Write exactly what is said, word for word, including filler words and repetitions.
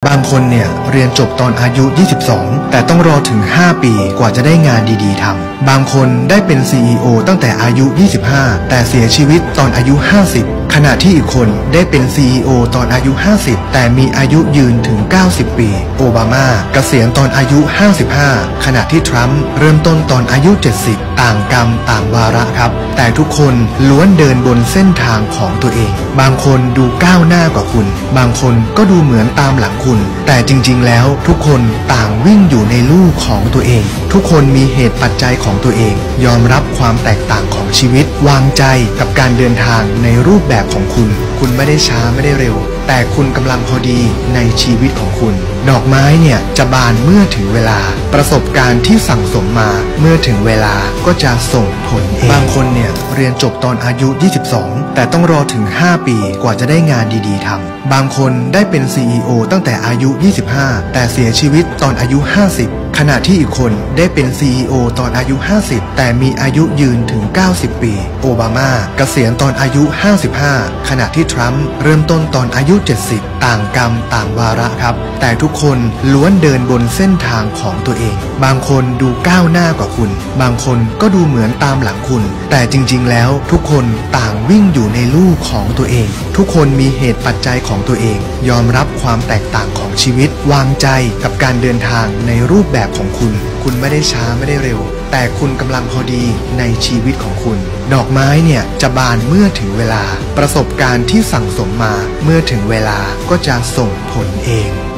บางคนเนี่ยเรียนจบตอนอายุ ยี่สิบสอง แต่ต้องรอถึง ห้า ปีกว่าจะได้งานดีๆทำบางคนได้เป็น ซี อี โอ ตั้งแต่อายุ ยี่สิบห้า แต่เสียชีวิตตอนอายุ ห้าสิบ ขณะที่อีกคนได้เป็น ซี อี โอ ตอนอายุ ห้าสิบ แต่มีอายุยืนถึง เก้าสิบ ปีโอบามาเกษียณตอนอายุ ห้าสิบห้า ขณะที่ทรัมป์เริ่มต้นตอนอายุ เจ็ดสิบ ต่างกรรมต่างวาระครับแต่ทุกคนล้วนเดินบนเส้นทางของตัวเองบางคนดูก้าวหน้ากว่าคุณบางคนก็ดูเหมือนตามหลังคุณแต่จริงๆแล้วทุกคนต่างวิ่งอยู่ในลู่ของตัวเองทุกคนมีเหตุปัจจัยของตัวเองยอมรับความแตกต่างของชีวิตวางใจกับการเดินทางในรูปแบบของคุณคุณไม่ได้ช้าไม่ได้เร็วแต่คุณกำลังพอดีในชีวิตของคุณดอกไม้เนี่ยจะบานเมื่อถึงเวลาประสบการณ์ที่สั่งสมมาเมื่อถึงเวลาก็จะส่งผลเองบางคนเนี่ยเรียนจบตอนอายุ ยี่สิบสอง แต่ต้องรอถึง ห้า ปีกว่าจะได้งานดีๆทำบางคนได้เป็น ซี อี โอ ตั้งแต่อายุ ยี่สิบห้า แต่เสียชีวิตตอนอายุ ห้าสิบ ขณะที่อีกคนได้เป็น ซี อี โอ ตอนอายุ ห้าสิบ แต่มีอายุยืนถึง เก้าสิบ ปีโอบามาเกษียณตอนอายุ ห้าสิบห้า ขณะที่ทรัมป์เริ่มต้นตอนอายุ เจ็ดสิบ ต่างกรรมต่างวาระครับแต่ทุกคนล้วนเดินบนเส้นทางของตัวเองบางคนดูก้าวหน้ากว่าคุณบางคนก็ดูเหมือนตามหลังคุณแต่จริงๆแล้วทุกคนต่างวิ่งอยู่ในลู่ของตัวเองทุกคนมีเหตุปัจจัยของตัวเองยอมรับความแตกต่างของชีวิตวางใจกับการเดินทางในรูปแบบของคุณคุณไม่ได้ช้าไม่ได้เร็วแต่คุณกำลังพอดีในชีวิตของคุณดอกไม้เนี่ยจะบานเมื่อถึงเวลาประสบการณ์ที่สั่งสมมาเมื่อถึงเวลาก็จะส่งผลเอง